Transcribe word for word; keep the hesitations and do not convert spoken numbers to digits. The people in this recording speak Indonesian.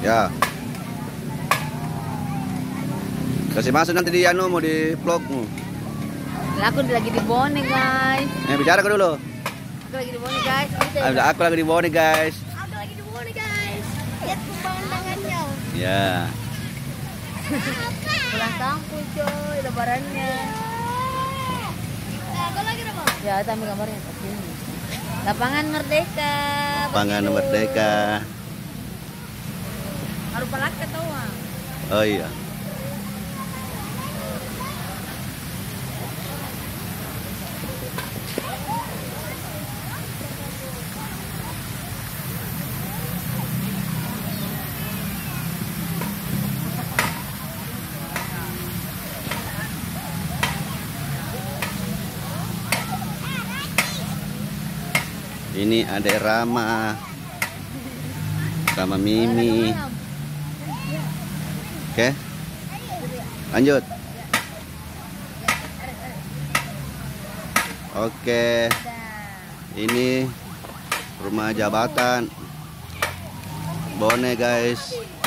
Ya. Kasih masuk nanti di anu mau di vlogmu. Lah aku lagi di Bone guys. Eh bicara ke dulu. Aku lagi di Bone guys. Ada aku lagi di Bone guys. Aku lagi di Bone guys. Lihat pemandangannya. Ya. Pulang kampung coy, lebarannya. Nah, aku lagi apa? Ya, ambil gambarnya sini. Lapangan Merdeka. Lapangan Merdeka. Harus palaka tahu ah. Oh iya. Ini adek Rama, sama Mimi. Oke, lanjut. Oke, ini rumah jabatan Bone guys.